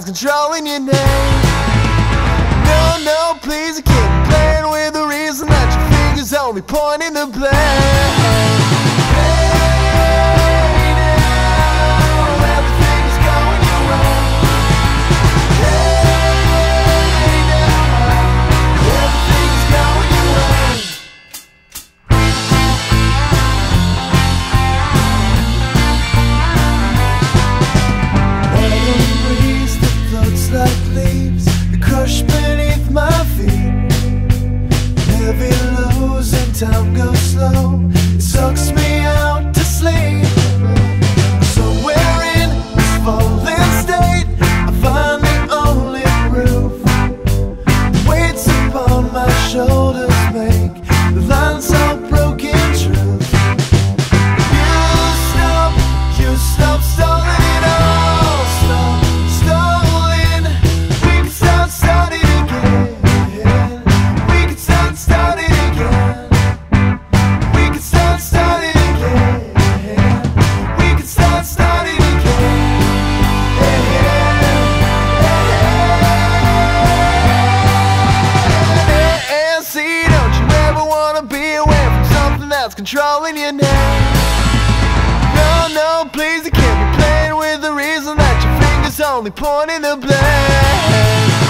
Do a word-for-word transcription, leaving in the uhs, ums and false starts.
controlling your name. No, no, please, you can't be playing with the reason that your fingers only pointing the blame. Like leaves that crush beneath my feet, heavy lows and time goes slow. It sucks me out to sleep. Somewhere in this fallen state, I find the only proof. The weights upon my shoulders make the lines so broken truth. You stop, you stop stalling it all. Stop. Controlling your name. No, no, please, you can't be playing with the reason that your fingers only pointing the blame.